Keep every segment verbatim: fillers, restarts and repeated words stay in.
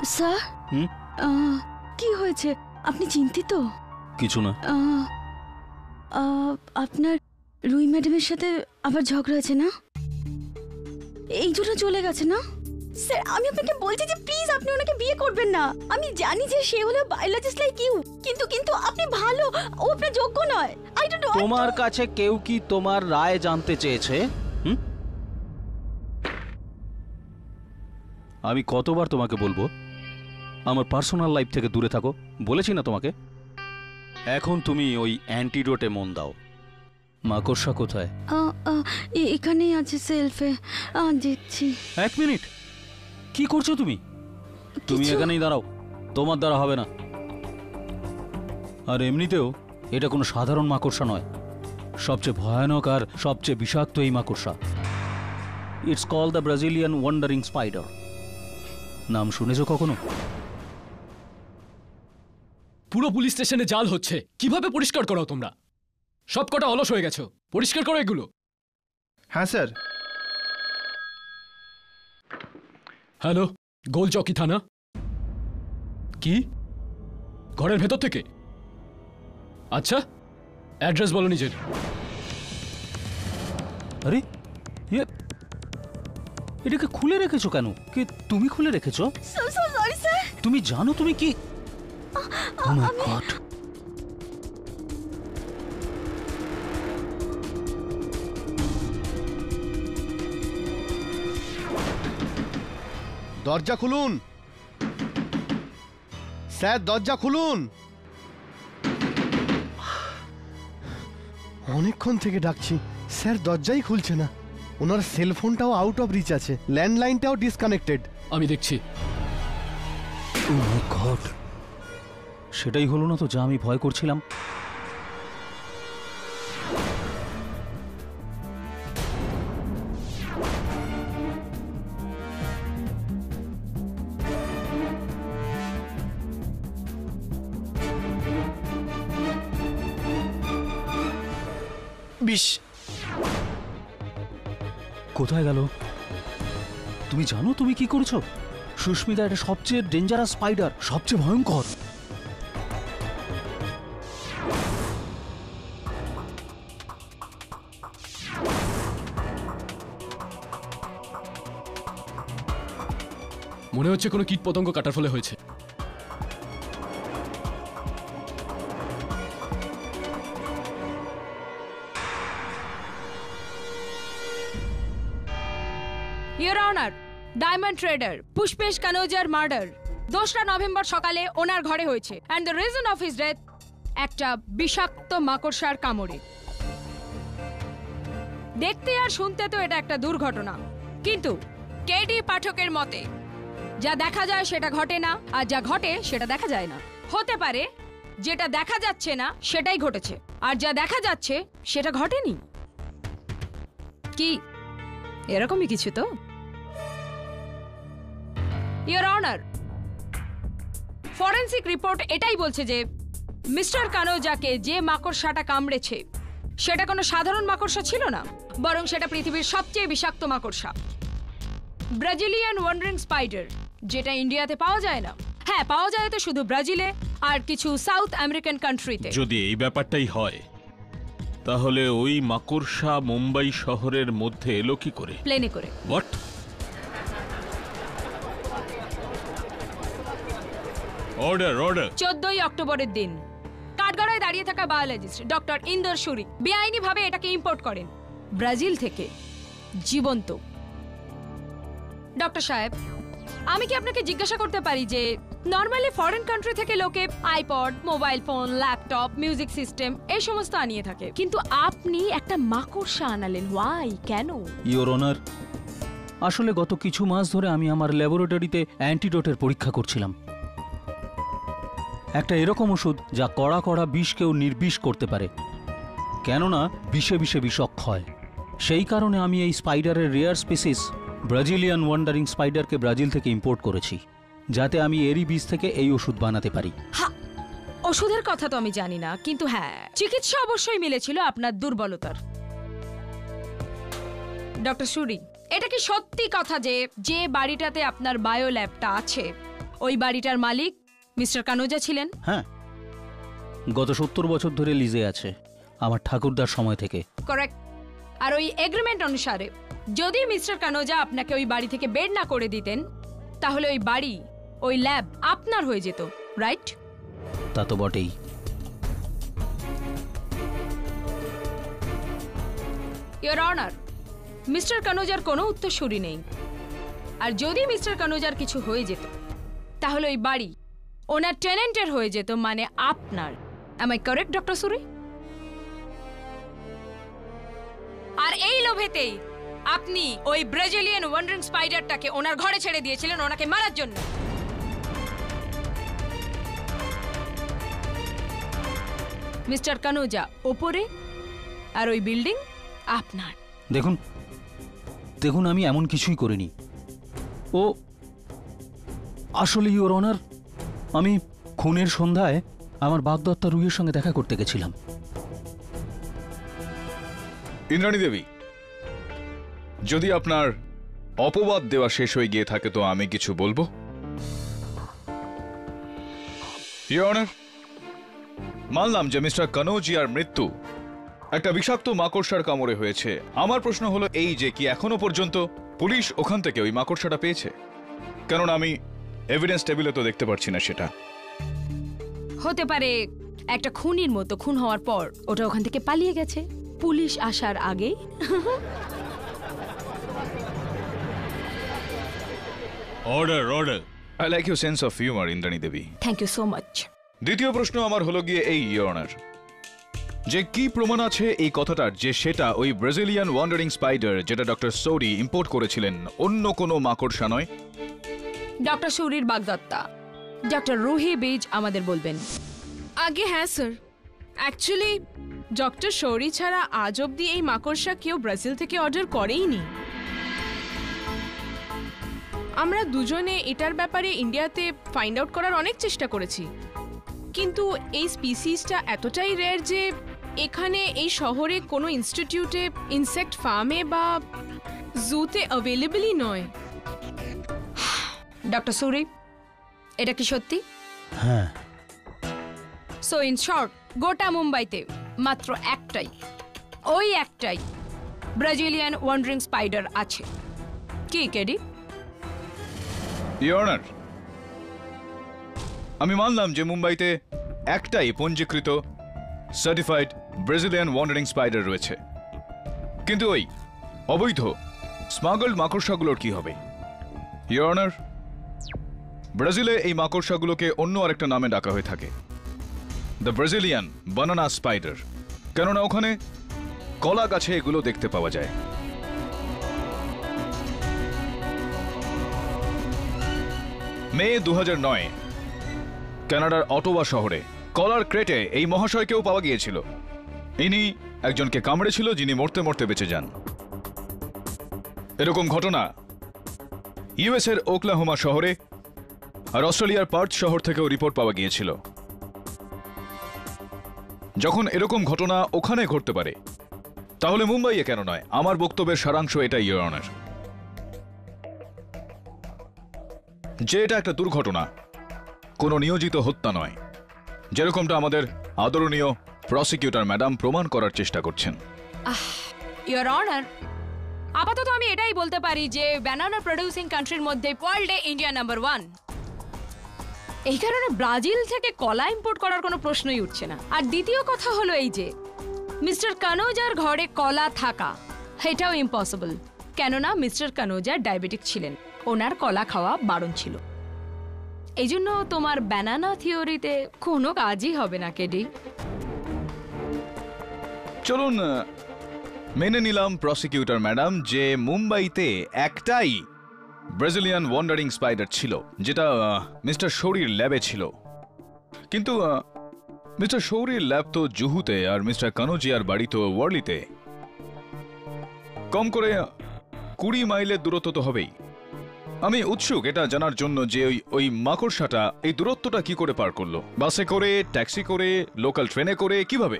Sir, হুম কি হয়েছে? আপনি চিন্তিত? কিছু না। আপনার রুই ম্যাডামের সাথে আবার ঝগড়া আছে না? এই জন্য চলে গেছে না? স্যার, আমি আপনাকে বলছি যে প্লিজ আপনি ওনাকে বিয়ে করবেন না। আমি জানি যে সে হলো বায়োলজিস্ট লাইক ইউ, কিন্তু কিন্তু আপনি ভালো, ও আপনার যোগ্য নয়। I don't know. তোমার কাছে কেউ কি তোমার রায় জানতে চেয়েছে? হুম আমি কতবার তোমাকে বলবো আমার পার্সোনাল লাইফ থেকে দূরে থাকো? বলেছি না তোমাকে? এখন তুমি ওই অ্যান্টিডোটে মন দাও। মাকড়সা কোথায়? এখানেই আছে সেলফে, দেখছি। এক মিনিট, কি করছো তুমি? তুমি এখানেই দাঁড়াও, তোমার দ্বারা হবে না। আর এমনিতেও এটা কোনো সাধারণ মাকড়সা নয়, সবচেয়ে ভয়ানক আর সবচেয়ে বিষাক্ত এই মাকড়সা। It's call the Brazilian wandering spider. নাম শুনেছো কখনো? পুরো পুলিশ স্টেশনে জাল হচ্ছে, কিভাবে পরিষ্কার করো তোমরা? সবকটা অলস হয়ে গেছো, পরিষ্কার করো এগুলো। হ্যাঁ স্যার। হ্যালো, গোলচৌকি থানা। কি ঘরের ভেতর থেকে? আচ্ছা, অ্যাড্রেস বলো নিজের। আরে এটাকে খুলে রেখেছো কেন? কি তুমি খুলে রেখেছো? Sorry sir. তুমি জানো তুমি কি? Oh my God! দরজা খুলুন স্যার, দরজা খুলুন। অনেকক্ষণ থেকে ডাকছি স্যার, দরজাই খুলছে না। ওনার সেলফোনটাও আউট অফ রিচ আছে, ল্যান্ডলাইনটাও ডিসকানেক্টেড। আমি দেখছি। Oh my God! সেটাই হলো না তো যা আমি ভয় করছিলাম। বিশ কোথায় গেল? তুমি জানো তুমি কি করেছো? সুস্মিতা, এটা সবচেয়ে ডেঞ্জারাস স্পাইডার, সবচেয়ে ভয়ঙ্কর। মনে হচ্ছে কোনো কীট পতঙ্গ কাটার ফলে হয়েছে। Your honour, diamond trader Pushpesh কানোজার মার্ডার দোসরা নভেম্বর সকালে ওনার ঘরে হয়েছে, and the reason of his death একটা বিষাক্ত মাকড়সার কামড়ে। দেখতে আর শুনতে তো এটা একটা দুর্ঘটনা, কিন্তু কেডি পাঠকের মতে যা দেখা যায় সেটা ঘটে না, আর যা ঘটে সেটা দেখা যায় না। হতে পারে যেটা দেখা যাচ্ছে না সেটাই ঘটেছে, আর যা দেখা যাচ্ছে সেটা ঘটেনি। কি এরকমই কিছু তো? ইওর অনার, ফরেনসিক রিপোর্ট এটাই বলছে যে মিস্টার কানোজাকে যে মাকড়সাটা কামড়েছে সেটা কোনো সাধারণ মাকড়সা ছিল না, বরং সেটা পৃথিবীর সবচেয়ে বিষাক্ত মাকড়সা, ব্রাজিলিয়ান ওয়ান্ডারিং স্পাইডার, যেটা ইন্ডিয়াতে পাওয়া যায় না। হ্যাঁ, পাওয়া যায় তো শুধু ব্রাজিলে আর কিছু সাউথ আমেরিকান কান্ট্রিতে। যদি এই ব্যাপারটাই হয় তাহলে ওই মাকড়সা মুম্বাই শহরের মধ্যে এলো কি করে? প্লেনে করে। হোয়াট? Order order. চোদ্দই অক্টোবরের দিন কাঠগড়ায় দাঁড়িয়ে থাকা বায়োলজিস্ট ডক্টর ইন্দর সুরি বেআইনি ভাবে এটাকে ইম্পোর্ট করেন ব্রাজিল থেকে, জীবন্ত। ডক্টর সাহেব, আমি কি আপনাকে জিজ্ঞাসা করতে পারি যে নর্মালি ফরেন কান্ট্রি থেকে লোকে iPod, mobile phone, laptop, music system এই সমস্ত আনিয়ে থাকে, কিন্তু আপনি একটা মাকড়সা আনালেন, ওয়াই, কেন? ইওর অনার, আসলে গত কিছু মাস ধরে আমি আমার ল্যাবরেটরিতে অ্যান্টিডোটের পরীক্ষা করছিলাম। একটা এরকম ওষুধ যা কড়া কড়া বিষকেও নির্বিষ করতে পারে, কেননা বিষে বিষে বিষক্ষয়। সেই কারণে আমি এই স্পাইডারের রেয়ার স্পিসিস ব্রাজিলিয়ান ওয়ান্ডারিং স্পাইডারকে ব্রাজিল থেকে ইম্পোর্ট করেছি, যাতে আমি এরই বীজ থেকে এই ওষুধ বানাতে পারি। হ্যাঁ, ওষুধের কথা তো আমি জানি না, কিন্তু হ্যাঁ, চিকিৎসা অবশ্যই মিলেছিল আপনার দুর্বলতার। ডক্টর সুরি, এটা কি সত্যি কথা যে যে বাড়িটাতে আপনার বায়ো ল্যাবটা আছে ওই বাড়িটার মালিক মিস্টার কানোজা ছিলেন? হ্যাঁ, গত সত্তর বছর ধরে লিজে আছে, আমার ঠাকুরদার সময় থেকে। কারেক্ট। আর ওই এগ্রিমেন্ট অনুসারে যদি মিস্টার কানোজা আপনাকে ওই বাড়ি থেকে বের না করে দিতেন তাহলে ওই বাড়ি, ওই ল্যাব আপনার হয়ে যেত, রাইট? তা তো বটেই। ইওর অনার, মিস্টার কানোজার কোনো উত্তরসূরি নেই। আর যদি মিস্টার কানোজার কিছু হয়ে যেত তাহলে ওই বাড়ি ওনার টেনেন্টের হয়ে যেত, মানে আপনার। Am I correct, doctor Suri? আর এই লোভেতেই আপনি ওই ব্রাজিলিয়ান ওয়ান্ডারিং স্পাইডারটাকে ওনার ঘরে ছেড়ে দিয়েছিলেন ওনাকে মারার জন্য। মিস্টার কানোজা ওপরে, আর ওই বিল্ডিং আপনার। দেখুন দেখুন আমি এমন কিছুই করিনি। ও আসলে ইওর অনার, আমি খুনের সন্ধ্যায় আমার বাগদত্তা রুইয়ের সঙ্গে দেখা করতে গেছিলাম। ইন্দ্রাণী দেবী, যদি আপনার অপবাদ দেওয়া শেষ হয়ে গিয়ে থাকে তো আমি কিছু বলবো। ইওর অনার, মানলাম যে মিস্টার কানোজিয়ার মৃত্যু একটা বিষাক্ত মাকড়সার কামড়ে হয়েছে। আমার প্রশ্ন হলো এই যে কি এখনো পর্যন্ত পুলিশ ওখান থেকে ওই মাকড়সাটা পেয়েছে? কেননা আমি এভিডেন্স টেবিলে তো দেখতে পাচ্ছি না সেটা। হতে পারে একটা খুনির মতো খুন হওয়ার পর ওটা ওখান থেকে পালিয়ে গেছে পুলিশ আসার আগেই। Order order. I like your sense of humour, Indrani Devi. Thank you so much. দ্বিতীয় প্রশ্ন আমার হলো গিয়ে এই, ইওর অনার, যে কি প্রমাণ আছে এই কথাটার যে সেটা ওই ব্রাজিলিয়ান ওয়ান্ডারিং স্পাইডার যেটা ডক্টর সৌরি ইম্পোর্ট করেছিলেন, অন্য কোনো মাকড়সা নয়? ডক্টর সুরির বাগদত্তা ডক্টর রুহি বেজ আমাদের বলবেন। আগে হ্যাঁ স্যার, অ্যাকচুয়ালি ডক্টর শৌরি ছাড়া আজ অবধি এই মাকড়সা কেউ ব্রাজিল থেকে অর্ডার করেইনি। আমরা দুজনে এটার ব্যাপারে ইন্ডিয়াতে ফাইন্ড আউট করার অনেক চেষ্টা করেছি, কিন্তু এই স্পিসিসটা এতটাই রেয়ার যে এখানে এই শহরে কোনো ইনস্টিটিউটে, ইনসেক্ট ফার্মে বা জুতে অ্যাভেলেবলই নয়। ডক্টর সুরি, এটা কি সত্যি? হ্যাঁ। সো ইন শর্ট, গোটা মুম্বাইতে মাত্র একটাই, ওই একটাই ব্রাজিলিয়ান ওয়ান্ডারিং স্পাইডার আছে। কি কেডি? ইওর অনার, আমি মানলাম যে মুম্বাইতে একটাই পঞ্জীকৃত সার্টিফাইড ব্রাজিলিয়ান ওয়ান্ডারিং স্পাইডার রয়েছে, কিন্তু ওই অবৈধ স্মাগলড মাকড়সাগুলোর কি হবে? ইওর অনার, ব্রাজিলে এই মাকড়সাগুলোকে অন্য আরেকটা নামে ডাকা হয়ে থাকে, দ্য ব্রাজিলিয়ান বানানা স্পাইডার, কেননা ওখানে কলা গাছে এগুলো দেখতে পাওয়া যায়। মে দু হাজার নয় কানাডার অটোয়া শহরে কলার ক্রেটে এই মহাশয়কেও পাওয়া গিয়েছিল। ইনি একজনকে কামড়েছিল যিনি মরতে মরতে বেঁচে যান। এরকম ঘটনা ইউএস এর ওকলাহোমা শহরে আর অস্ট্রেলিয়ার পার্থ শহর থেকেও রিপোর্ট পাওয়া গিয়েছিল। যখন এরকম ঘটনা ওখানে ঘটতে পারে তাহলে মুম্বাইয়ে কেন নয়? আমার বক্তব্যের সারাংশ এটাই, ইওর অনার, যে এটা একটা দুর্ঘটনা, কোনো নিয়োজিত হত্যা নয়, যেরকমটা আমাদের আদরণীয় প্রসিকিউটর ম্যাডাম প্রমাণ করার চেষ্টা করছেন। ইওর অনার, আপাতত আমি এটাই বলতে পারি যে ব্যানানা প্রোডিউসিং কান্ট্রির মধ্যে ওয়ার্ল্ডে ইন্ডিয়া নাম্বার ওয়ান। এই কারণে ব্রাজিল থেকে কলা ইম্পোর্ট করার কোনো প্রশ্নই উঠছে না। আর দ্বিতীয় কথা হলো এই যে মিস্টার কানোজার ঘরে কলা থাকা এটাও ইম্পসিবল, কেননা মিস্টার কানোজা ডায়াবেটিক ছিলেন, ওনার কলা খাওয়া বারণ ছিল। এই জন্য তোমার ব্যানানা থিওরিতে কোনো কাজই হবে না কেডি। চলুন মেনে নিলাম প্রসিকিউটর ম্যাডাম যে মুম্বাইতে একটাই ব্রাজিলিয়ান ওয়ান্ডারিং স্পাইডার ছিল, যেটা মিস্টার শৌরির ল্যাবে ছিল। কিন্তু মিস্টার শৌরির ল্যাব তো জুহুতে আর মিস্টার কানোজিয়ার বাড়ি তো ওয়ার্লিতে। কম করে কুড়ি মাইলের দূরত্ব তো হবেই। আমি উৎসুক এটা জানার জন্য যে ওই ওই মাকড়সাটা এই দূরত্বটা কি করে পার করলো, বাসে করে, ট্যাক্সি করে, লোকাল ট্রেনে করে, কিভাবে?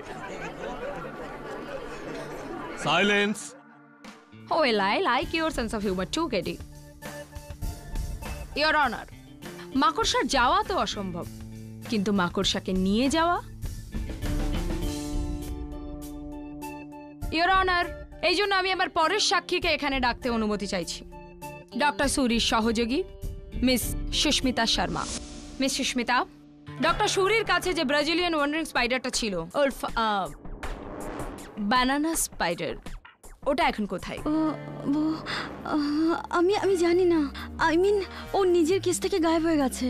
Silence. Well, I like your sense of humor too, Katie. Your Honor, মাকড়সার যাওয়া তো অসম্ভব, কিন্তু মাকড়সাকে নিয়ে যাওয়া। ইওর অনার, এই জন্য আমি আমার পরের সাক্ষীকে এখানে ডাকতে অনুমতি চাইছি। ডক্টর সুরির সহযোগী miss Susmita Sharma. Miss Susmita, doctor সুরির কাছে যে ব্রাজিলিয়ান ওয়ান্ডারিং স্পাইডারটা ছিল, উলফ বানানা স্পাইডার, ওটা এখন কোথায়? ও, ও, আহ, আমি আমি জানি না। আই মিন ও নিজের কেস থেকে গায়েব হয়ে গেছে।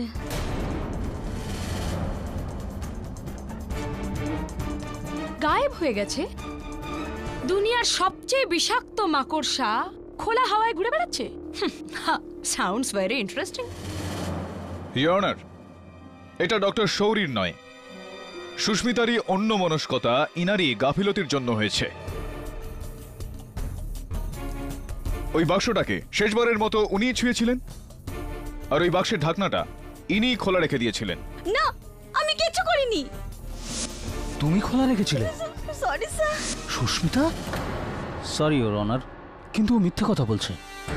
গায়েব হয়ে গেছে? দুনিয়ার সবচেয়ে বিষাক্ত মাকড়সা খোলা হাওয়ায় ঘুরে বেড়াচ্ছে? Sounds very interesting. Your honour, এটা ডক্টর শৌরির নয়, সুস্মিতারই অন্যমনস্কতা, ইনারই গাফিলতির জন্য হয়েছে। ওই বাক্সটাকে শেষবারের মতো উনিই ছুঁয়েছিলেন, আর ওই বাক্সের ঢাকনাটা ইনিই খোলা রেখে দিয়েছিলেন। না, আমি কিচ্ছু করিনি। তুমি খোলা রেখেছিলে? Sorry sir. Susmita? Sorry your honour, কিন্তু ও মিথ্যে কথা বলছে।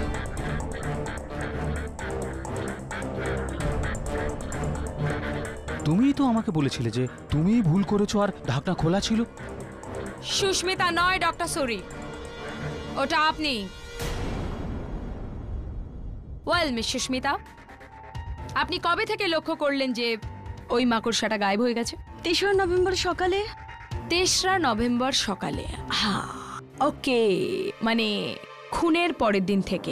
তুমিই তো আমাকে বলেছিলে যে তুমিই ভুল করেছো আর ঢাকনা খোলা ছিল। সুস্মিতা নয় ডক্টর সুরি, ওটা আপনি। ওয়েল মিস সুস্মিতা, আপনি কবে থেকে লক্ষ্য করলেন যে ওই মাকড়সাটা গায়েব হয়ে গেছে? তেসরা নভেম্বর সকালে। তেসরা নভেম্বর সকালে? হ্যাঁ, ওকে, মানে খুনের পরের দিন থেকে।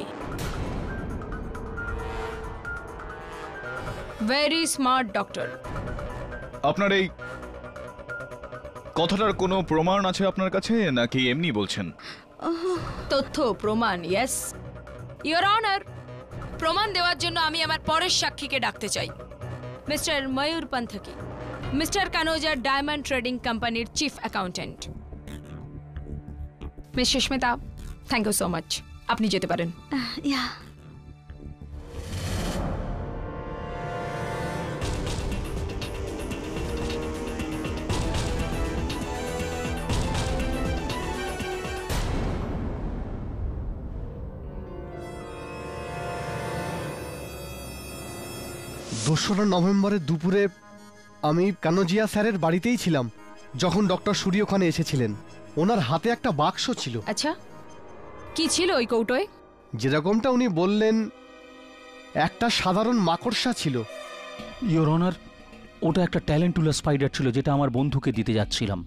Very smart doctor. আপনার এই কথাটার কোনো প্রমাণ আছে আপনার কাছে, নাকি এমনি বলছেন? তথ্য প্রমাণ, ইয়েস ইওর অনার। প্রমাণ দেওয়ার জন্য আমি আমার পরের সাক্ষীকে ডাকতে চাই, মিস্টার ময়ূর পান্থকি, মিস্টার কানোজার ডায়মন্ড ট্রেডিং কোম্পানির chief accountant. Miss Susmita, thank you so much, আপনি যেতে পারেন। ইয়া। দোসরা নভেম্বরের দুপুরে আমি কানোজিয়া স্যারের বাড়িতেই ছিলাম যখন ডক্টর সুরি ওখানে এসেছিলেন। ওনার হাতে একটা বাক্স ছিল। আচ্ছা, কি ছিল ওই কৌটোয়? যেরকমটা উনি বললেন, একটা সাধারণ মাকড়সা ছিল। ইওর অনার, ওটা একটা ট্যালেন্টুলা স্পাইডার ছিল যেটা আমার বন্ধুকে দিতে যাচ্ছিলাম।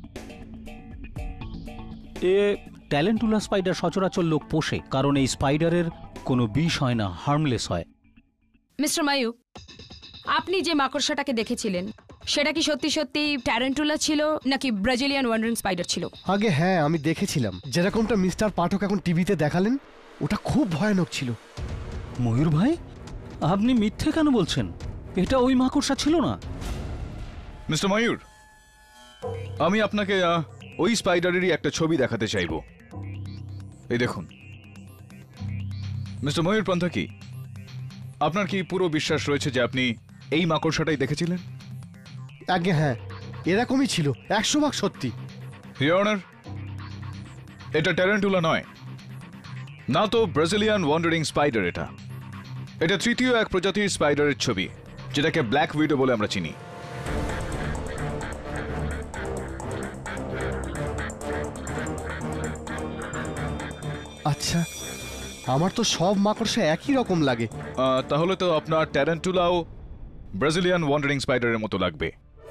এ ট্যালেন্টুলা স্পাইডার সচরাচর লোক পোষে, কারণ এই স্পাইডারের কোনো বিষ হয় না, হার্মলেস হয়। মিস্টার মায়ুক, আপনি যে মাকড়সাটাকে দেখেছিলেন সেটা কি সত্যি সত্যি ট্যারেন্টুলা ছিল নাকি ব্রাজিলিয়ান ওয়ান্ডারিং স্পাইডার ছিল? আগে হ্যাঁ, আমি দেখেছিলাম। যেরকমটা মিস্টার পাঠক এখন টিভিতে দেখালেন, ওটা খুব ভয়ানক ছিল। ময়ূর ভাই, আপনি মিথ্যে কেন বলছেন? এটা ওই মাকড়সা ছিল না। মিস্টার ময়ূর, আমি আপনাকে আহ, ওই স্পাইডারেরই একটা ছবি দেখাতে চাইব। এই দেখুন। মিস্টার ময়ূর পান্থকি, আপনার কি পুরো বিশ্বাস রয়েছে যে আপনি এই মাকড়সাটাই দেখেছিলেন? আগে হ্যাঁ, এরকমই ছিল, একশো ভাগ সত্যি। ইওর অনার, এটা ট্যারেন্টুলা নয়, না তো ব্রাজিলিয়ান ওয়ান্ডারিং স্পাইডার। এটা এটা তৃতীয় এক প্রজাতির স্পাইডারের ছবি, যেটাকে ব্ল্যাক উইডো বলে আমরা চিনি। আচ্ছা, আমার তো সব মাকড়সা একই রকম লাগে। আহ, তাহলে তো আপনার ট্যারেন্টুলাও ব্রাজিলিয়ান ওয়ান্ডারিং স্পাইডারের মতো লাগবে।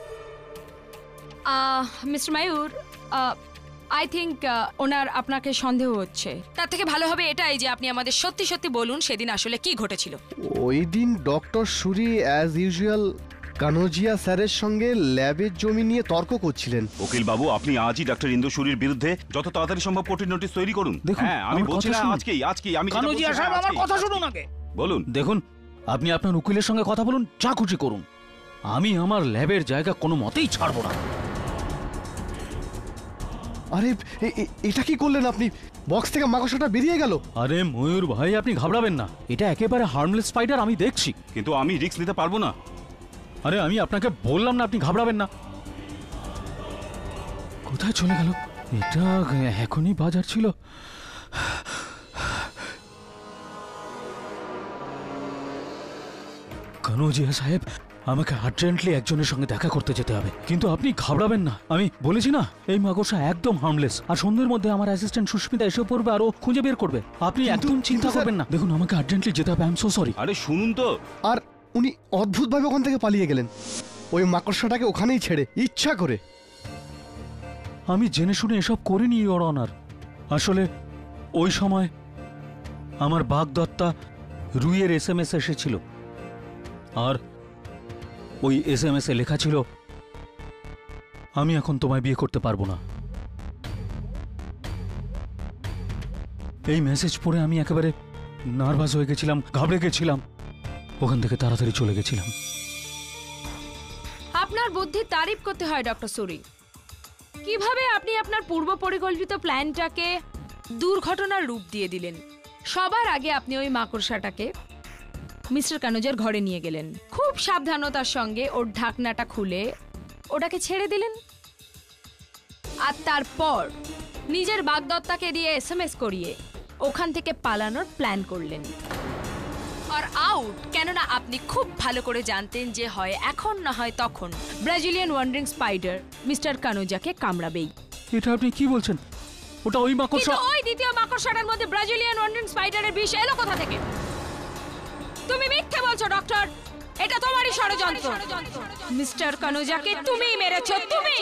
মিস্টার মায়ুর, আই থিঙ্ক ওনার আপনাকে সন্দেহ হচ্ছে। তার থেকে ভালো হবে এটাই যে আপনি আমাদের সত্যি সত্যি বলুন সেদিন আসলে কি ঘটেছিল। ওই দিন doctor Suri as usual Kanojia স্যারের সঙ্গে ল্যাবের জমি নিয়ে তর্ক করছিলেন। উকিল বাবু, আপনি আজই ডাক্তার ইন্দু সুরির বিরুদ্ধে যত তাড়াতাড়ি সম্ভব কোর্টের নোটিশ তৈরি করুন। দেখুন, হ্যাঁ, আমি আমার বলছি কথা না শুনুন। আজকেই আজকেই আমি যেটা কানোজিয়া বলছি, সাহেব, হ্যাঁ, আমার আজকেই। কথা শুনুন আগে। বলুন। দেখুন, আপনি আপনার উকিলের সঙ্গে কথা বলুন, যা খুশি করুন। আমি আমার ল্যাবের জায়গা কোনো মতেই ছাড়বো না। আরে এ- এ- এটা কি করলেন আপনি? বক্স থেকে মাকড়সাটা বেরিয়ে গেল। আরে ময়ূর ভাই, আপনি ঘাবড়াবেন না, এটা একেবারে হার্মলেস স্পাইডার, আমি দেখছি। কিন্তু আমি রিস্ক নিতে পারবো না। আরে আমি আপনাকে বললাম না আপনি ঘাবড়াবেন না। কোথায় চলে গেল? এটা এখনই বাজার ছিল। কানোজিয়া সাহেব, আমাকে আর্জেন্টলি একজনের সঙ্গে দেখা করতে যেতে হবে, কিন্তু আপনি ঘাবড়াবেন না। আমি বলেছি না, এই মাকড়সা একদম হার্মলেস, আর সন্ধ্যের মধ্যে আমার অ্যাসিস্ট্যান্ট সুস্মিতা এসে পড়বে আর ও খুঁজে বের করবে। আপনি একদম চিন্তা করবেন না। দেখুন, আমাকে আর্জেন্টলি যেতে হবে। I am so sorry. আরে শুনুন তো। আর উনি অদ্ভুতভাবে ওখান থেকে পালিয়ে গেলেন, ওই মাকড়সাটাকে ওখানেই ছেড়ে, ইচ্ছা করে। আমি জেনে শুনে এসব করিনি, ইওর অনার। আসলে ওই সময় আমার বাগদত্তা রুইয়ের এস এম এস এসেছিল, আর ওই এস এম এস এ লেখা ছিল, আমি এখন তোমায় বিয়ে করতে পারবো না। এই মেসেজ পড়ে আমি একেবারে নার্ভাস হয়ে গেছিলাম, ঘাবড়ে গেছিলাম, ওখান থেকে তাড়াতাড়ি চলে গেছিলাম। আপনার বুদ্ধির তারিফ করতে হয় ডক্টর সুরি। কিভাবে আপনি আপনার পূর্ব পরিকল্পিত প্ল্যানটাকে দুর্ঘটনার রূপ দিয়ে দিলেন। সবার আগে আপনি ওই মাকড়সাটাকে মিস্টার কানোজার ঘরে নিয়ে গেলেন, খুব সাবধানতার সঙ্গে ওর ঢাকনাটা খুলে ওটাকে ছেড়ে দিলেন, আর তারপর নিজের বাগদত্তাকে দিয়ে এস এম এস করিয়ে ওখান থেকে পালানোর প্ল্যান করলেন। আর আউট, কেননা আপনি খুব ভালো করে জানতেন যে হয় এখন না হয় তখন ব্রাজিলিয়ান ওয়ান্ডারিং স্পাইডার মিস্টার কানোজাকে কামড়াবেই। এটা আপনি কি বলছেন? ওটা ওই মাকড়সা। কিন্তু ওই দ্বিতীয় মাকড়সাটার মধ্যে ব্রাজিলিয়ান ওয়ান্ডারিং স্পাইডারের বিষ এলো কোথা থেকে? তুমি মিথ্যে বলছো ডক্টর, এটা তোমারই ষড়যন্ত্র। মিস্টার কানোজাকে তুমিই মেরেছো, তুমি।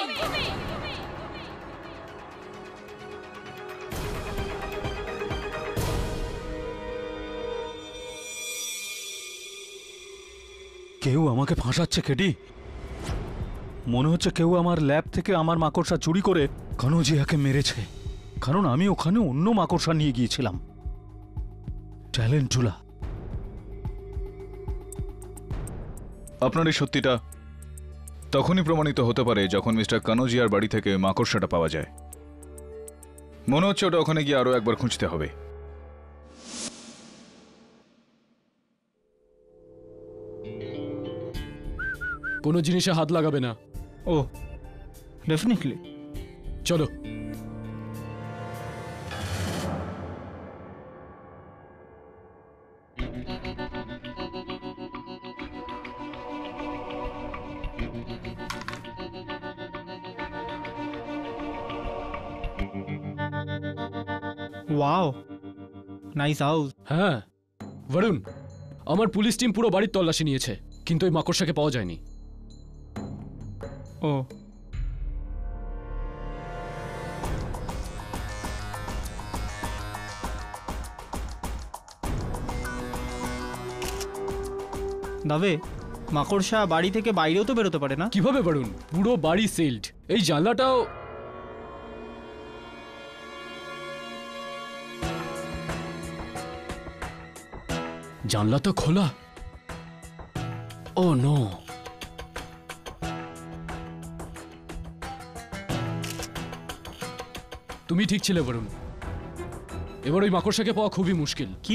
কেউ আমাকে ফাঁসাচ্ছে কেডি। মনে হচ্ছে কেউ আমার ল্যাব থেকে আমার মাকড়সা চুরি করে কানোজিয়াকে মেরেছে, কারণ আমি ওখানে অন্য মাকড়সা নিয়ে গিয়েছিলাম, ট্যালেন্টুলা। আপনার এই সত্যিটা তখনই প্রমাণিত হতে পারে যখন মিস্টার কানোজিয়ার বাড়ি থেকে মাকড়সাটা পাওয়া যায়। মনে হচ্ছে ওটা ওখানে গিয়ে আরো একবার খুঁজতে হবে। কোনো জিনিসে হাত লাগাবে না। ও ডেফিনেটলি, চলো। Wow, nice house. হ্যাঁ বরুণ, আমার পুলিশ টিম পুরো বাড়ির তল্লাশি নিয়েছে, কিন্তু ওই মাকড়সাকে পাওয়া যায়নি। ও দাবে, মাকড়সা বাড়ি থেকে বাইরেও তো বেরোতে পারে না? কিভাবে বরুণ? পুরো বাড়ি সিলড। এই জানলাটাও। জানলা তো খোলা। Oh no. তুমি ঠিক ছিলে বরুণ, এবার ওই মাকড়সাকে পাওয়া খুবই মুশকিল। কি?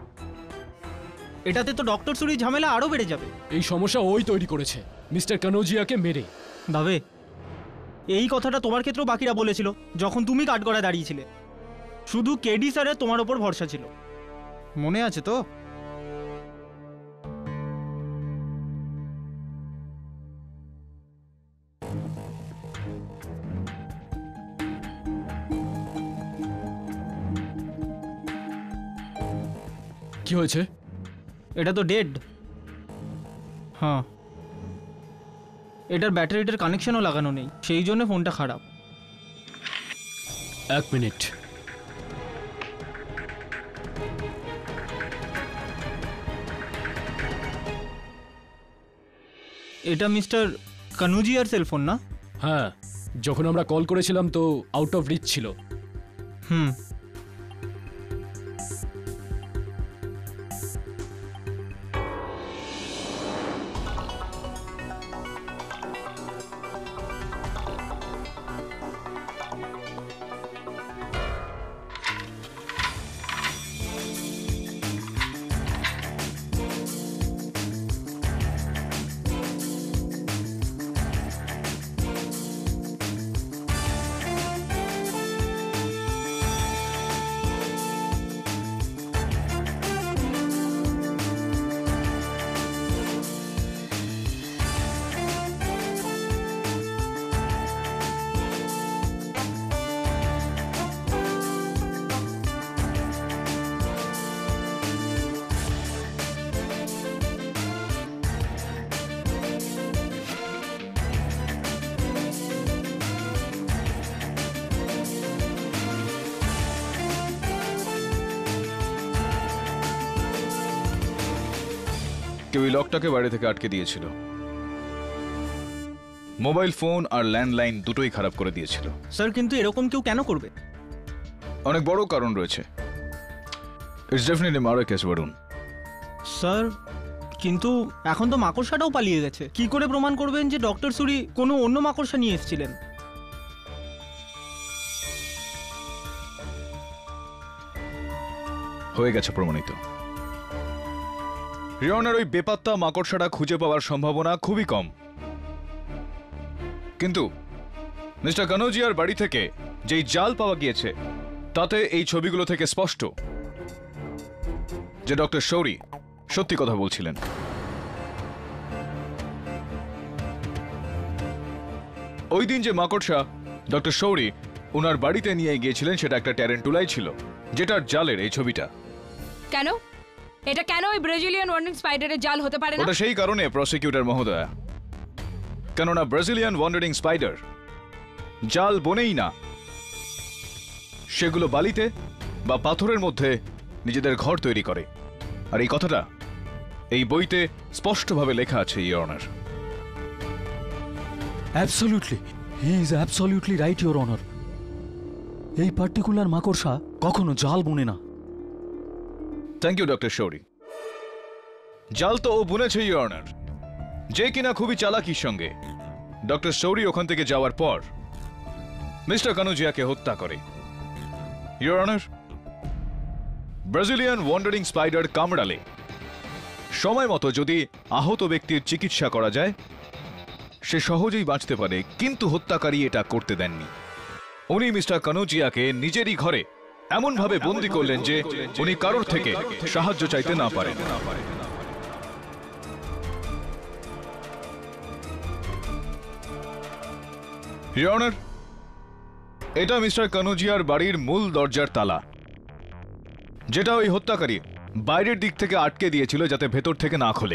এটাতে তো ডক্টর সুরির ঝামেলা আরো বেড়ে যাবে। এই সমস্যা ওই তৈরি করেছে, মিস্টার কানোজিয়াকে মেরে। দাবে, এই কথাটা তোমার ক্ষেত্রেও বাকিরা বলেছিল যখন তুমি কাঠগড়ায় দাঁড়িয়েছিলে। শুধু কেডি স্যারের তোমার ওপর ভরসা ছিল, মনে আছে তো? কি হয়েছে? এটা তো ডেড। হ্যাঁ, এটার ব্যাটারিটার কানেকশনও লাগানো নেই, সেই জন্য ফোনটা খারাপ। এক মিনিট। এটা মিস্টার কানুজিয়ার সেলফোন না? হ্যাঁ, যখন আমরা কল করেছিলাম তো আউট অফ রিচ ছিল। হুম, কেউ এই লকটাকে বাইরে থেকে আটকে দিয়েছিল। মোবাইল ফোন আর ল্যান্ডলাইন দুটোই খারাপ করে দিয়েছিল। স্যার কিন্তু এরকম কেউ কেন করবে? অনেক বড় কারণ রয়েছে। It's definitely murder case Barun. Sir কিন্তু এখন তো মাকড়সাটাও পালিয়ে গেছে, কি করে প্রমাণ করবেন যে ডক্টর সুরি কোনো অন্য মাকড়সা নিয়ে এসেছিলেন? হয়ে গেছে প্রমাণিত। রিওনার ওই বেপাত্তা মাকড়সাটা খুঁজে পাওয়ার সম্ভাবনা খুবই কম, কিন্তু মিস্টার কানোজিয়ার বাড়ি থেকে যেই জাল পাওয়া গিয়েছে তাতে এই ছবিগুলো থেকে স্পষ্ট যে ডক্টর শৌরি সত্যি কথা বলছিলেন। ওই দিন যে মাকড়সা ডক্টর শৌরি ওনার বাড়িতে নিয়ে গিয়েছিলেন সেটা একটা ট্যারেন্টুলাই ছিল, যেটার জালের এই ছবিটা। কেন? এটা কেন ওই ব্রাজিলিয়ান ওয়ান্ডারিং স্পাইডারের জাল হতে পারে না? ওটা সেই কারণে প্রসিকিউটর মহোদয়া, কেননা ব্রাজিলিয়ান ওয়ান্ডারিং স্পাইডার জাল বনেই না, সেগুলো বালিতে বা পাথরের মধ্যে নিজেদের ঘর তৈরি করে। আর এই কথাটা এই বইতে স্পষ্টভাবে লেখা আছে, your honour. Absolutely, he is absolutely right your honour. এই পার্টিকুলার মাকড়সা কখনো জাল বুনে না। Thank you doctor Shouri. জাল তো ও বুনেছে ইওর অনার, যে কিনা খুবই চালাকির সঙ্গে ডক্টর শৌরি ওখান থেকে যাওয়ার পর মিস্টার কানোজিয়াকে হত্যা করে। Your honour, Brazilian wandering spider কামড়ালে সময় মতো যদি আহত ব্যক্তির চিকিৎসা করা যায় সে সহজেই বাঁচতে পারে, কিন্তু হত্যাকারী এটা করতে দেননি। উনি মিস্টার কানোজিয়াকে নিজেরই ঘরে এমন ভাবে বন্দী করলেন যে উনি কারোর থেকে সাহায্য চাইতে না পারেন। ইওর অনার, এটা মিস্টার কানোজিয়ার বাড়ির মূল দরজার তালা, যেটা ওই হত্যাকারী বাইরের দিক থেকে আটকে দিয়েছিল যাতে ভেতর থেকে না খোলে।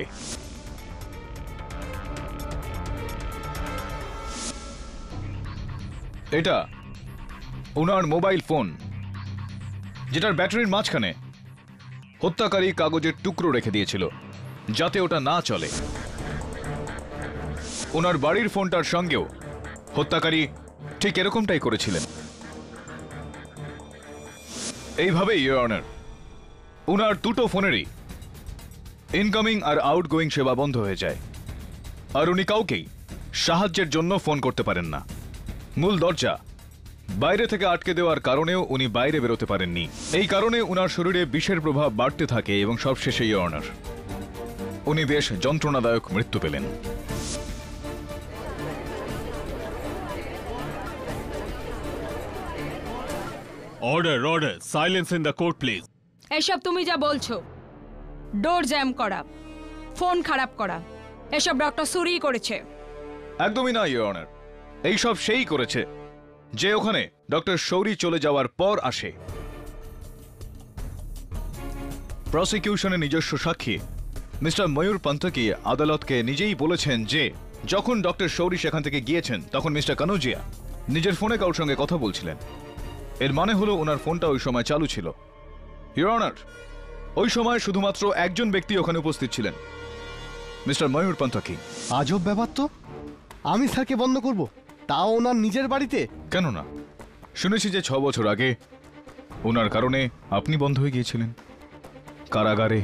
এটা ওনার মোবাইল ফোন, যেটার ব্যাটারির মাঝখানে হত্যাকারী কাগজের টুকরো রেখে দিয়েছিল যাতে ওটা না চলে। ওনার বাড়ির ফোনটার সঙ্গেও হত্যাকারী ঠিক এরকমটাই করেছিলেন। এইভাবেই ইওর অনার, ওনার দুটো ফোনেরই ইনকামিং আর আউটগোয়িং সেবা বন্ধ হয়ে যায়, আর উনি কাউকেই সাহায্যের জন্য ফোন করতে পারেন না। মূল দরজা বাইরে থেকে আটকে দেওয়ার কারণেও উনি বাইরে বেরোতে পারেননি। এই কারণে উনার শরীরে বিষের প্রভাব বাড়তে থাকে এবং সবশেষে ইওর অনার, উনি বেশ যন্ত্রণাদায়ক মৃত্যু পেলেন। Order order silence in the court please. এসব তুমি যা বলছো, ডোর জ্যাম করা, ফোন খারাপ করা, এসব ডক্টর সুরি করেছে। একদমই না ইওর অনার, এইসব সেই করেছে যে ওখানে ডক্টর শৌরি চলে যাওয়ার পর আসে। প্রসিকিউশনের নিজস্ব সাক্ষী মিস্টার ময়ূর পান্থকি আদালতকে নিজেই বলেছেন যে যখন ডক্টর শৌরি সেখান থেকে গিয়েছেন তখন মিস্টার কানোজিয়া নিজের ফোনে কারোর সঙ্গে কথা বলছিলেন। এর মানে হলো ওনার ফোনটা ওই সময় চালু ছিল। ইওর অনার, ওই সময় শুধুমাত্র একজন ব্যক্তি ওখানে উপস্থিত ছিলেন, মিস্টার ময়ূর পান্থকি। আজব ব্যাপার তো, আমি স্যারকে বন্ধ করব, তাও ওনার নিজের বাড়িতে? কেন না, শুনেছি যে ছ বছর আগে ওনার কারণে আপনি বন্ধ হয়ে গিয়েছিলেন কারাগারে।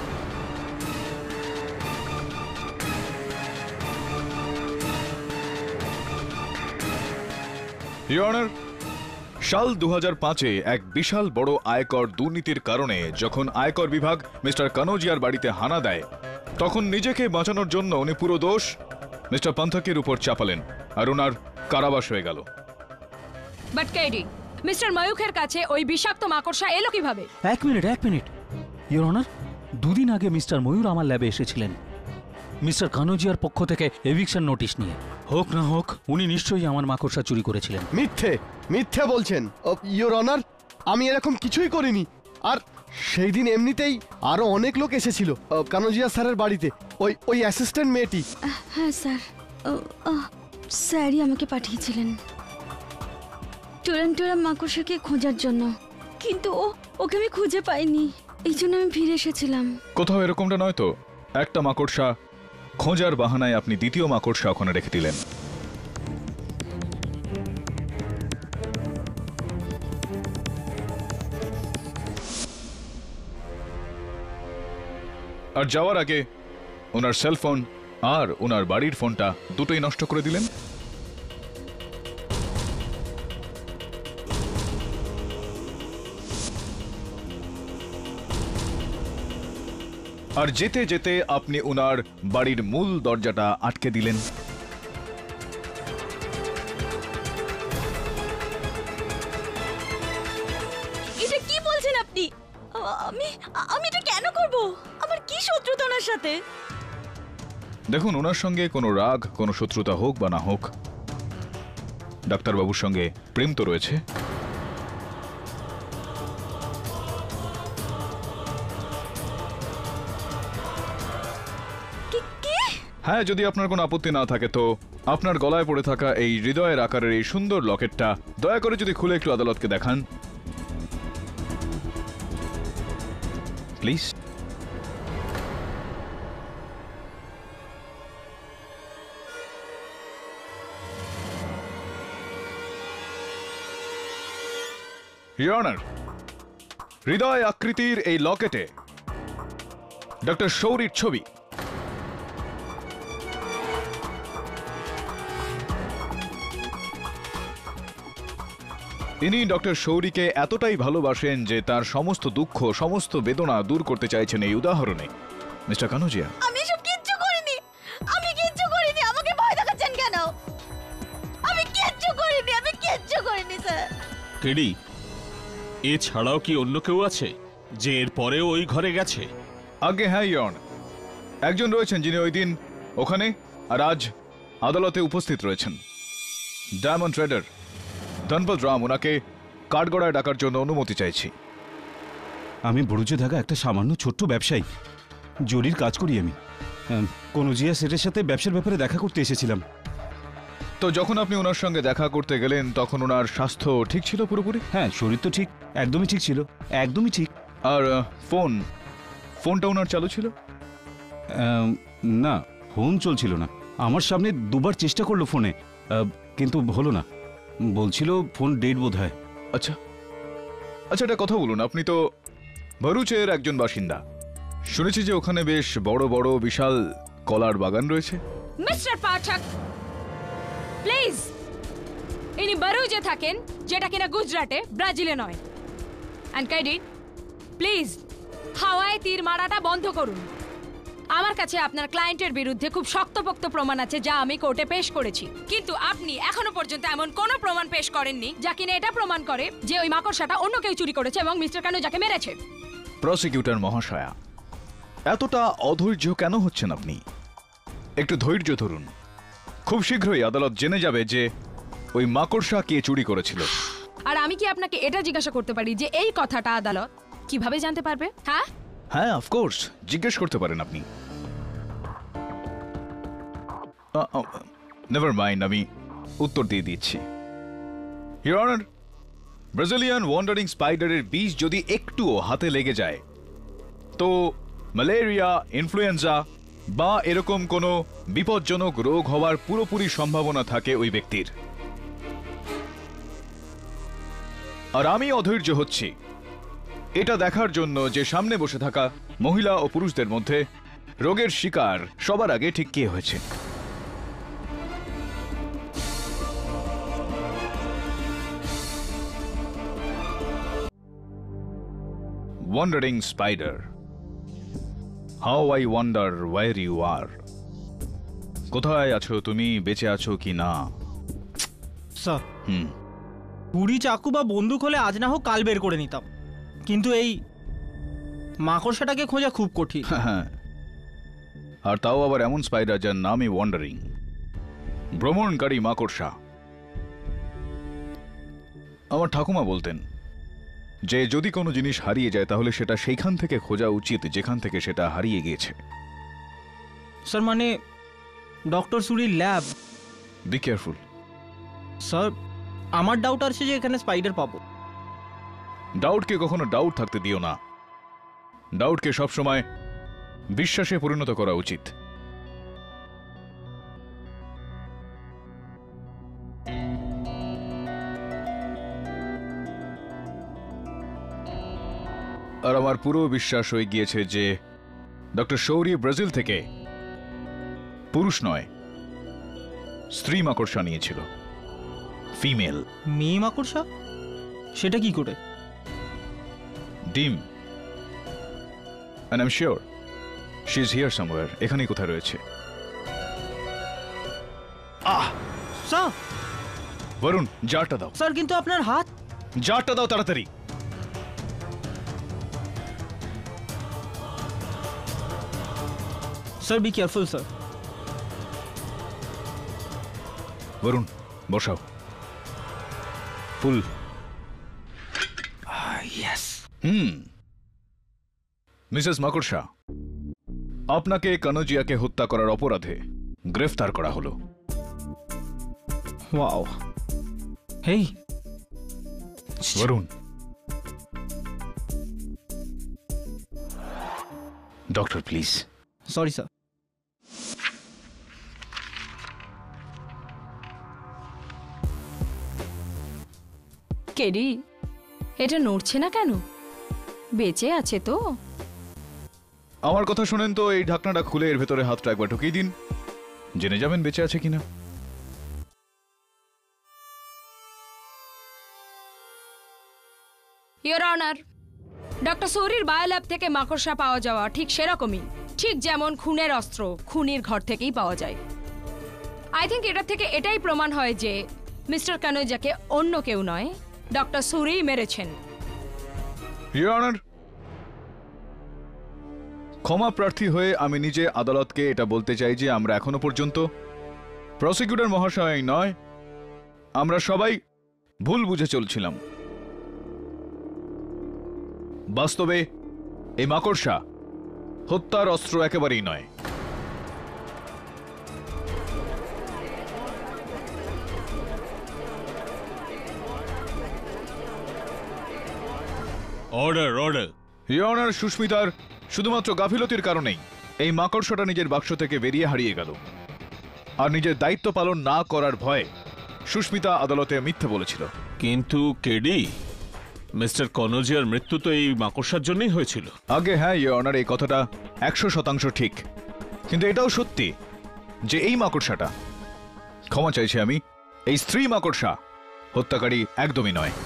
ইওর অনার, সাল দু হাজার পাঁচে এক বিশাল বড় আয়কর দুর্নীতির কারণে যখন আয়কর বিভাগ মিস্টার কানোজিয়ার বাড়িতে হানা দেয় তখন নিজেকে বাঁচানোর জন্য উনি পুরো দোষ মিস্টার পান্থকের উপর চাপালেন আর ওনার কারাবাস হয়ে গেল। বাট কেডি, মিস্টার ময়ূখের কাছে ওই বিষাক্ত মাকড়সা এলো কিভাবে? এক মিনিট এক মিনিট ইওর অনার, দুদিন আগে মিস্টার ময়ূর আমার ল্যাবে এসেছিলেন মিস্টার কানোজিয়ার পক্ষ থেকে এভিকশন নোটিশ নিয়ে। হোক না হোক উনি নিশ্চয়ই আমার মাকড়সা চুরি করেছিলেন। মিথ্যে মিথ্যে বলছেন ইওর অনার, আমি এরকম কিছুই করিনি। আর সেই দিন এমনিতেই আরো অনেক লোক এসেছিল কানোজিয়া স্যারের বাড়িতে, ওই ওই অ্যাসিস্ট্যান্ট মেয়েটি। হ্যাঁ স্যার, স্যারই আমাকে পাঠিয়েছিলেন টুরান্টুরা মাকড়সাকে খোঁজার জন্য, কিন্তু ও ওকে আমি খুঁজে পাইনি, এই জন্য আমি ফিরে এসেছিলাম। কোথাও এরকমটা নয় তো একটা মাকড়সা খোঁজার বাহানায় আপনি দ্বিতীয় মাকড়সা ওখানে রেখে দিলেন। আর যাওয়ার আগে ওনার সেলফোন আর ওনার বাড়ির ফোনটা দুটোই নষ্ট করে দিলেন। আর যেতে যেতে আপনি ওনার বাড়ির মূল দরজাটা আটকে দিলেন। এটা কি বলছেন আপনি? আ- আমি আমি এটা কেন করব? আমার কি শত্রুতা ওনার সাথে? দেখুন, ওনার সঙ্গে কোনো রাগ, কোনো শত্রুতা হোক বা না হোক, ডাক্তারবাবুর সঙ্গে প্রেম তো রয়েছে। হ্যাঁ, যদি আপনার কোনো আপত্তি না থাকে তো আপনার গলায় পড়ে থাকা এই হৃদয়ের আকারের এই সুন্দর লকেটটা দয়া করে যদি খুলে একটু আদালতকে দেখান প্লিজ। ইওর অনার, হৃদয় আকৃতির এই লকেটে ডক্টর শৌরির ছবি। ইনি ডক্টর শৌরিকে এতটাই ভালোবাসেন যে তার সমস্ত দুঃখ, সমস্ত বেদনা দূর করতে চাইছেন এই উদাহরণে। মিস্টার কানোজিয়া, আমি এসব কিচ্ছু করিনি। আমি কিচ্ছু করিনি। আমাকে ভয় দেখাচ্ছেন কেন? আমি কিচ্ছু করিনি। আমি কিচ্ছু করিনি স্যার। কেডি, এছাড়াও কি অন্য কেউ আছে যে এর পরেও ওই ঘরে গেছে? আগে হ্যাঁ ইওর অনার, একজন রয়েছেন যিনি ওই দিন ওখানে আর আজ আদালতে উপস্থিত রয়েছেন। Diamond trader Dhanpat Ram. ওনাকে কাঠগড়ায় ডাকার জন্য অনুমতি চাইছি। আমি বড়ুজে থাকা একটা সামান্য ছোট্ট ব্যবসায়ী, জরির কাজ করি আমি। আম, কনোজিয়া সেটের সাথে ব্যবসার ব্যাপারে দেখা করতে এসেছিলাম। তো যখন আপনি ওনার সঙ্গে দেখা করতে গেলেন তখন ওনার স্বাস্থ্য ঠিক ছিল পুরোপুরি? হ্যাঁ, শরীর তো ঠিক, একদমই ঠিক ছিল, একদমই ঠিক। আর আহ, ফোন ফোনটা ওনার চালু ছিল? আম, না, ফোন চলছিল না। আমার সামনে দুবার চেষ্টা করলো ফোনে, আহ, কিন্তু হলো না। বলছিল ফোন ডেড বোধ হয়। আচ্ছা আচ্ছা, একটা কথা বলুন, আপনি তো ভরুচের একজন বাসিন্দা। শুনেছি যে ওখানে বেশ বড় বড় বিশাল কলার বাগান রয়েছে। মিস্টার পাঠক, প্লিজ, ইনি বারুজে থাকেন, যেটা কিনা গুজরাটে, ব্রাজিলে নয়। অ্যান্ড কাইডি, প্লিজ হাওয়ায় তীর মারাটা বন্ধ করুন। আমার কাছে আপনার ক্লায়েন্টের বিরুদ্ধে খুব শক্তপোক্ত প্রমাণ আছে, যা আমি কোর্টে পেশ করেছি। কিন্তু আপনি এখনো পর্যন্ত এমন কোনো প্রমাণ পেশ করেননি যা কিনা এটা প্রমাণ করে যে ওই মাকড়সাটা অন্য কেউ চুরি করেছে এবং মিস্টার কানুজাকে মেরেছে। প্রসিকিউটর মহাশয়া, এতটা অধৈর্য কেন হচ্ছেন আপনি? একটু ধৈর্য ধরুন। খুব শীঘ্রই আদালত জেনে যাবে যে ওই মাকড়সা কে চুরি করেছিল। আর আমি কি আপনাকে এটা জিজ্ঞাসা করতে পারি যে এই কথাটা আদালত কিভাবে জানতে পারবে? হ্যাঁ হ্যাঁ, অফকোর্স, জিজ্ঞেস করতে পারেন আপনি। নেভার মাইন্ড, আমি উত্তর দিয়ে দিচ্ছি। ইওর অনার, ব্রাজিলিয়ান ওয়ান্ডারিং স্পাইডারের বিষ যদি একটুও হাতে লেগে যায় তো ম্যালেরিয়া, ইনফ্লুয়েঞ্জা বা এরকম কোনো বিপজ্জনক রোগ হওয়ার পুরোপুরি সম্ভাবনা থাকে ওই ব্যক্তির। আর আমি অধৈর্য হচ্ছি এটা দেখার জন্য যে সামনে বসে থাকা মহিলা ও পুরুষদের মধ্যে রোগের শিকার সবার আগে ঠিক কে হয়েছে। Wandering spider, how I wonder where you are. কোথায় আছো তুমি, বেঁচে আছো কি না? স্যার, হুম কুড়ি চাকু বা বন্দুক হলে আজ না হোক কাল বের করে নিতাম, কিন্তু এই মাকড়সাটাকে খোঁজা খুব কঠিন। হ্যাঁ, আর তাও আবার এমন স্পাইডার যার নামই ওয়ান্ডারিং, ভ্রমণকারী মাকড়সা। আমার ঠাকুমা বলতেন যে যদি কোনো জিনিস হারিয়ে যায় তাহলে সেটা সেইখান থেকে খোঁজা উচিত যেখান থেকে সেটা হারিয়ে গিয়েছে। স্যার, মানে ডক্টর সুরির ল্যাব। Be careful. স্যার, আমার ডাউট আছে যে এখানে স্পাইডার পাবো। ডাউটকে কখনো ডাউট থাকতে দিও না। ডাউটকে সবসময় বিশ্বাসে পরিণত করা উচিত। আর আমার পুরো বিশ্বাস হয়ে গিয়েছে যে ডক্টর শৌরি ব্রাজিল থেকে পুরুষ নয়, স্ত্রী মাকড়সা নিয়েছিল, ফিমেল। মেয়ে মাকড়সা? সেটা কি করে? ডিম। And I'm sure she's here somewhere. এখানেই কোথায় রয়েছে। আহ স্যার! বরুণ, জারটা দাও। স্যার কিন্তু আপনার হাত। জারটা দাও তাড়াতাড়ি। Sir be careful sir. Barun, বসাও। ফুল। ইয়েস। হুম। মিসেস মাকড়সা, আপনাকে কানোজিয়াকে হত্যা করার অপরাধে গ্রেফতার করা হলো। Wow. Hey Barun, doctor please. Sorry sir. K D, এটা নড়ছে না কেন? বেঁচে আছে তো? আমার কথা শুনেন তো, এই ঢাকনাটা খুলে এর ভেতরে হাতটা একবার ঢুকিয়ে দিন, জেনে যাবেন বেঁচে আছে কিনা। ইয়োর অনার, ডক্টর সৌরির বায়োল্যাব থেকে মাকড়সা পাওয়া যাওয়া ঠিক সেরকমই, ঠিক যেমন খুনের অস্ত্র খুনির ঘর থেকেই পাওয়া যায়। আই থিঙ্ক এটা থেকে এটাই প্রমাণ হয় যে মিস্টার কানোজাকে অন্য কেউ নয়, ডক্টর সৌরিই মেরেছেন। ইয়োর অনার, ক্ষমা প্রার্থী হয়ে আমি নিজে আদালতকে এটা বলতে চাই যে আমরা এখনো পর্যন্ত প্রসিকিউটর মহাশয় নয়, আমরা সবাই ভুল বুঝে চলছিলাম। বাস্তবে এই মাকড়সা হত্যার অস্ত্র একেবারেই নয়। Order order. ইয়োর অনার, সুস্মিতার শুধুমাত্র গাফিলতির কারণেই এই মাকড়সাটা নিজের বাক্স থেকে বেরিয়ে হারিয়ে গেল, আর নিজের দায়িত্ব পালন না করার ভয়ে সুস্মিতা আদালতে মিথ্যে বলেছিল। কিন্তু কেডি, মিস্টার কনোজিয়ার মৃত্যু তো এই মাকড়সার জন্যই হয়েছিল। আগে হ্যাঁ ইয়োর অনার, এই কথাটা একশো শতাংশ ঠিক, কিন্তু এটাও সত্যি যে এই মাকড়সাটা, ক্ষমা চাইছি আমি, এই স্ত্রী মাকড়সা হত্যাকারী একদমই নয়।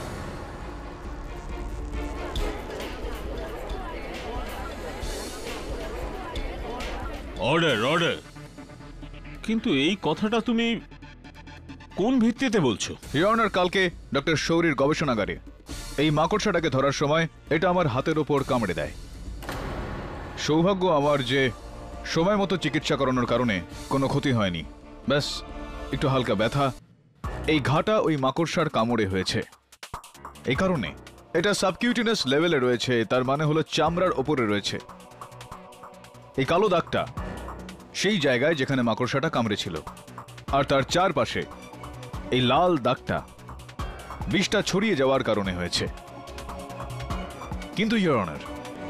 Order order. কিন্তু এই কথাটা তুমি কোন ভিত্তিতে বলছো? ইয়োর অনার, কালকে ডক্টর শৌরির গবেষণাগারে এই মাকড়সাটাকে ধরার সময় এটা আমার হাতের ওপর কামড়ে দেয়। সৌভাগ্য আমার যে সময় মতো চিকিৎসা করানোর কারণে কোনো ক্ষতি হয়নি, ব্যাস একটু হালকা ব্যথা। এই ঘাটা ওই মাকড়সার কামড়ে হয়েছে, এই কারণে এটা সাবকিউটিনাস লেভেলে রয়েছে, তার মানে হলো চামড়ার ওপরে রয়েছে। এই কালো দাগটা সেই জায়গায় যেখানে মাকড়সাটা কামড়েছিল, আর তার চারপাশে এই লাল দাগটা বিষটা ছড়িয়ে যাওয়ার কারণে হয়েছে। কিন্তু ইয়োর অনার,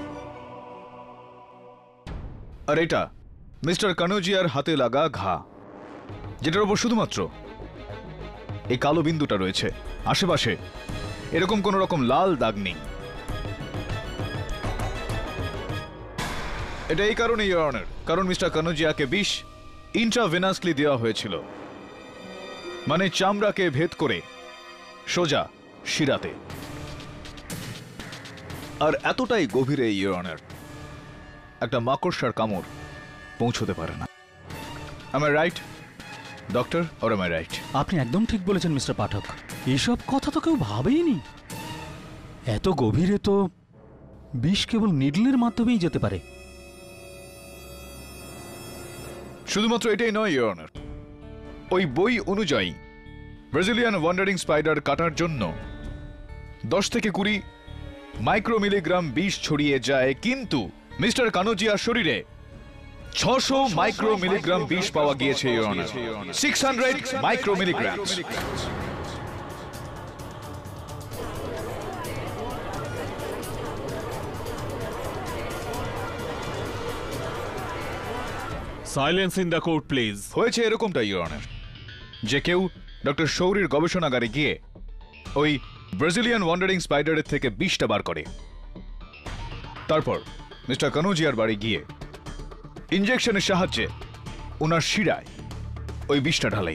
আর এটা মিস্টার কানোজিয়ার হাতে লাগা ঘা, যেটার উপর শুধুমাত্র এই কালো বিন্দুটা রয়েছে, আশেপাশে এরকম কোন রকম লাল দাগ নেই। এটা এই কারণে ইয়োর অনার, কারণ মিস্টার কানোজিয়াকে বিষ ইন্ট্রাভেনাসলি দেওয়া হয়েছিল, মানে চামড়াকে ভেদ করে সোজা শিরাতে, আর এতটাই গভীরে ইয়োর অনার একটা মাকড়সার কামড় পৌঁছতে পারে না। am I right doctor, or am I right? আপনি একদম ঠিক বলেছেন মিস্টার পাঠক, এইসব কথা তো কেউ ভাবেইনি। এত গভীরে তো বিষ কেবল নিডলের মাধ্যমেই যেতে পারে। শুধুমাত্র এটাই নয় ইয়োর অনার, ওই বই অনুযায়ী ব্রাজিলিয়ান ওয়ান্ডারিং স্পাইডার কাটার জন্য দশ থেকে কুড়ি মাইক্রো মিলিগ্রাম বিষ ছড়িয়ে যায়, কিন্তু মিস্টার কানোজিয়ার শরীরে ছশো মাইক্রো মিলিগ্রাম বিষ পাওয়া গিয়েছে your honour, six hundred micro milligram. Silence in the court please. হয়েছে এরকমটাই, ইওর অনার, যে কেউ ডক্টর শৌরির গবেষণাগারে গিয়ে ওই ব্রাজিলিয়ান ওয়ান্ডারিং স্পাইডারের থেকে বিষটা বার করে, তারপর মিস্টার কানুজিয়ার বাড়ি গিয়ে ইঞ্জেকশনের সাহায্যে ওনার শিরায় ওই বিষটা ঢালে।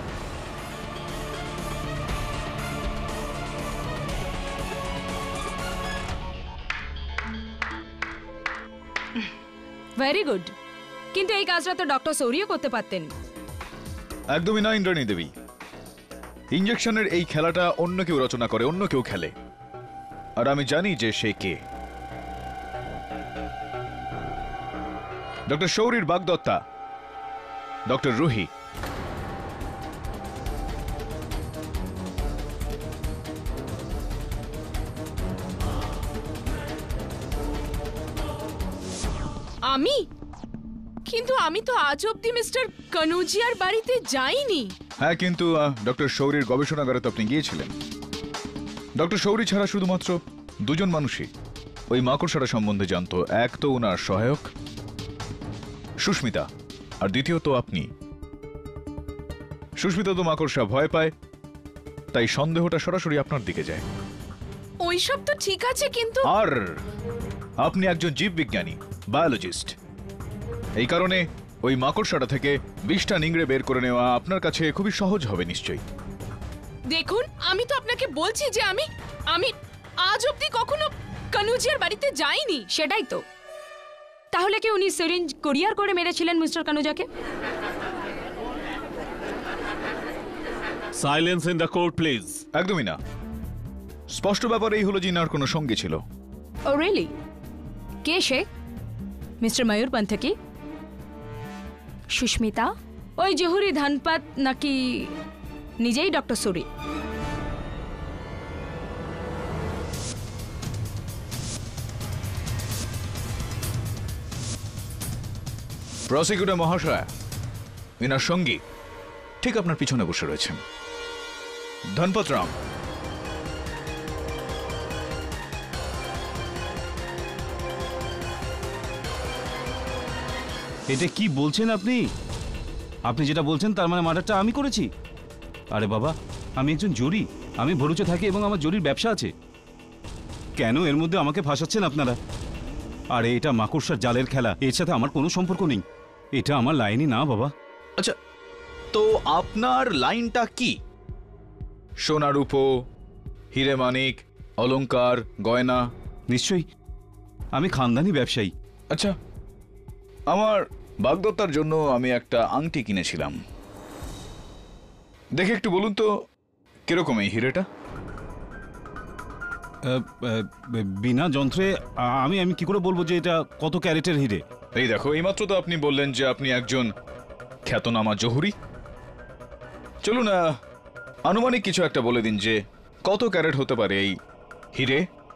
ভেরি গুড, কিন্তু এই কাজটা তো ডক্টর সৌরিও করতে পারতেন। একদমই না ইন্দ্রাণী দেবী, ইঞ্জেকশনের এই খেলাটা অন্য কেউ রচনা করে, অন্য কেউ খেলে, আর আমি জানি যে সে কে। ডক্টর শৌরির বাগদত্তা ডক্টর রুহি। আমি? কিন্তু আমি তো আজ অব্দি মিস্টার কানুজিয়ার বাড়িতে যাইনি। হ্যাঁ, কিন্তু ডক্টর শৌরির গবেষণাগারে তো আপনি গিয়েছিলেন। ডক্টর শৌরি ছাড়া শুধুমাত্র দুজন মানুষই ওই মাকড়সাটা সম্বন্ধে জানতো। এক তো ওনার সহায়ক সুস্মিতা, আর দ্বিতীয়ত আপনি। সুস্মিতা তো মাকড়সা ভয় পায়, তাই সন্দেহটা সরাসরি আপনার দিকে যায়। ওইসব তো ঠিক আছে, কিন্তু আর আপনি একজন জীববিজ্ঞানী, বায়োলজিস্ট, এই কারণে ওই মাকড়সাটা থেকে বিষটা নিংড়ে বের করে নেওয়া আপনার কাছে খুবই সহজ হবে নিশ্চয়ই। দেখুন, আমি তো আপনাকে বলছি যে আমি আমি আজ অব্দি কখনো কানুজিয়ার বাড়িতে যাইনি। সেটাই তো, তাহলে কি উনি সিরিঞ্জ কুরিয়ার করে মেরেছিলেন মিস্টার কানুজাকে? Silence in the court please. একদমই না, স্পষ্ট ব্যাপার এই হলো যে ইনার কোনো সঙ্গী ছিল। Oh really? কে সে? মিস্টার ময়ূর পান্থকি, সুস্মিতা, ওই জহুরি ধানপাত, নাকি নিজেই ডক্টর সৌরি? প্রসিকিউটর মহাশয়, ইনার সঙ্গী ঠিক আপনার পিছনে বসে রয়েছেন, ধনপত রাম। এটা কি বলছেন আপনি? আপনি যেটা বলছেন তার মানে মার্ডারটা আমি করেছি? আরে বাবা, আমি একজন জরি, আমি ভরুচে থাকি এবং আমার জরির ব্যবসা আছে। কেন এর মধ্যে আমাকে ফাঁসাচ্ছেন আপনারা? আরে এটা মাকড়সার জালের খেলা, এর সাথে আমার কোনো সম্পর্ক নেই। এটা আমার লাইনই না বাবা। আচ্ছা, তো আপনার লাইনটা কি? সোনা রূপো, হিরে মানিক, অলংকার, গয়না? নিশ্চয়ই, আমি খানদানি ব্যবসায়ী। আচ্ছা, আমার বাগদত্তার জন্য আমি একটা আংটি কিনেছিলাম, দেখে একটু বলুন তো কিরকম এই হিরেটা? বিনা যন্ত্রে আমি আমি কি করে বলবো যে এটা কত ক্যারেটের হিরে? এই দেখো, এইমাত্র তো আপনি বললেন যে আপনি একজন খ্যাতনামা জহুরি। চলুন আনুমানিক কিছু একটা বলে দিন যে কত ক্যারেট হতে পারে এই হিরে?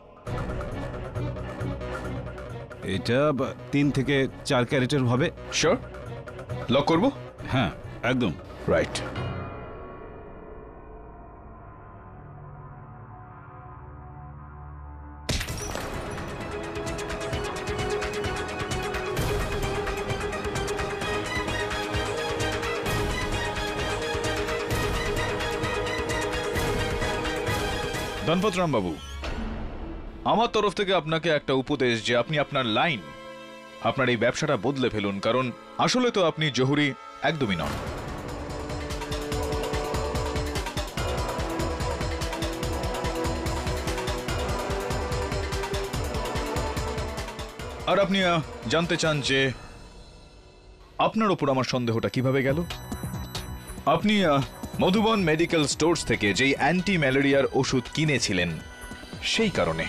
এটা তিন থেকে চার ক্যারেটের হবে। শিওর? লক করবো? হ্যাঁ, একদম রাইট। ধনপত রাম বাবু, আমার তরফ থেকে আপনাকে একটা উপদেশ যে আপনি আপনার লাইন, আপনার এই ব্যবসাটা বদলে ফেলুন, কারণ আসলে তো আপনি জহুরি একদমই নন। আর আপনি জানতে চান যে আপনার ওপর আমার সন্দেহটা কিভাবে গেল? আপনি মধুবন মেডিকেল স্টোর্স থেকে যেই অ্যান্টি ম্যালেরিয়ার ওষুধ কিনেছিলেন সেই কারণে।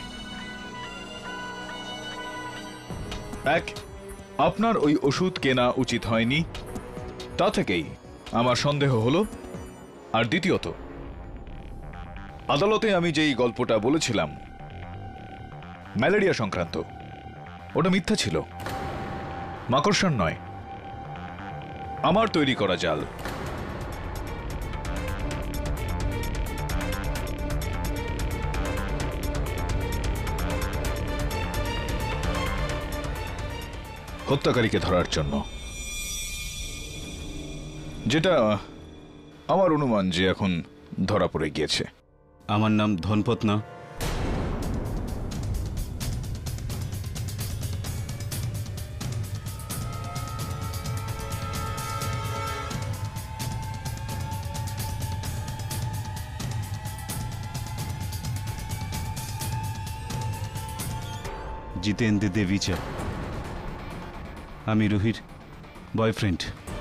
এক, আপনার ওই ওষুধ কেনা উচিত হয়নি, তা থেকেই আমার সন্দেহ হলো। আর দ্বিতীয়ত, আদালতে আমি যেই গল্পটা বলেছিলাম ম্যালেরিয়া সংক্রান্ত, ওটা মিথ্যা ছিল, মাকড়সার নয়, আমার তৈরি করা জাল। হত্যাকারীকে ধরার জন্য। যেটা আমার অনুমান যে এখন ধরা পড়ে গিয়েছে। আমার নাম ধনপত না। জিতেন্দ্র দেবিচা, আমি রুহির বয়ফ্রেন্ড।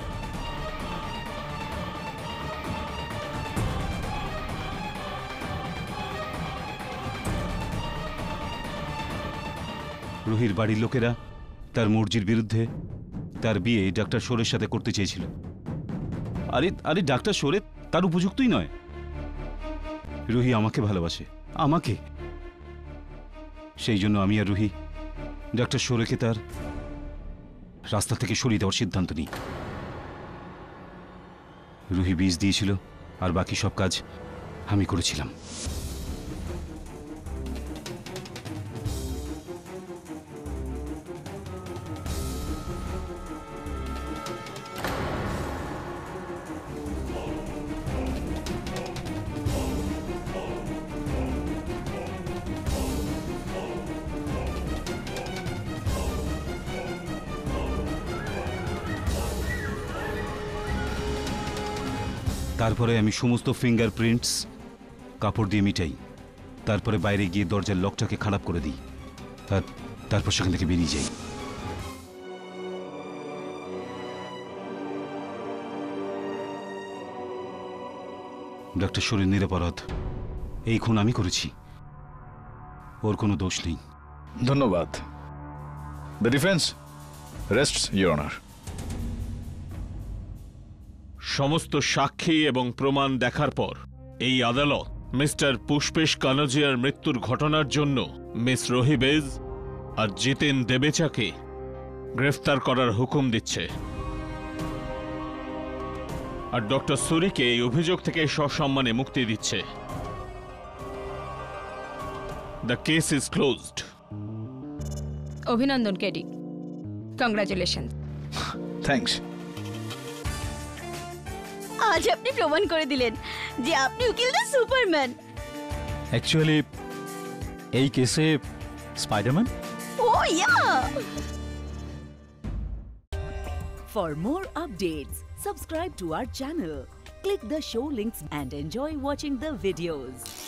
রুহির বাড়ির লোকেরা তার মর্জির বিরুদ্ধে তার বিয়ে ডাক্তার সোরের সাথে করতে চেয়েছিল। আরে আরে ডাক্তার সোরে তার উপযুক্তই নয়। রুহি আমাকে ভালোবাসে, আমাকে। সেই জন্য আমি আর রুহি ডাক্তার সোরেকে তার রাস্তা থেকে সরিয়ে দেওয়ার সিদ্ধান্ত নিই। রুহি বীজ দিয়েছিল আর বাকি সব কাজ আমি করেছিলাম। তারপরে আমি সমস্ত ফিঙ্গারপ্রিন্টস কাপড় দিয়ে মিটাই। তারপরে বাইরে গিয়ে দরজার লকটাকে খারাপ করে দিই। আর তারপর সেখান থেকে বেরিয়ে যাই। ডাক্তার শরীর নিরপরাধ। এই খুন আমি করেছি, ওর কোনো দোষ নেই। ধন্যবাদ। The defence rests your honour. সমস্ত সাক্ষী এবং প্রমাণ দেখার পর এই আদালত মিস্টার পুষ্পেশ কানজিয়ার মৃত্যুর ঘটনার জন্য মিস রুহি বেজ আর জিতেন দেবেচাকে গ্রেফতার করার হুকুম দিচ্ছে। আর ডক্টর সুরিকে এই অভিযোগ থেকে সসম্মানে মুক্তি দিচ্ছে। The case is closed. অভিনন্দন কেডি, কংগ্রাচুলেশন। থ্যাঙ্কস। আজ আপনি প্রমাণ করে দিলেন যে আপনি উকিল দ্য সুপারম্যান। অ্যাকচুয়ালি এই কেসে Spiderman. Oh yeah. For more updates, subscribe to our channel, click the show links and enjoy watching the videos.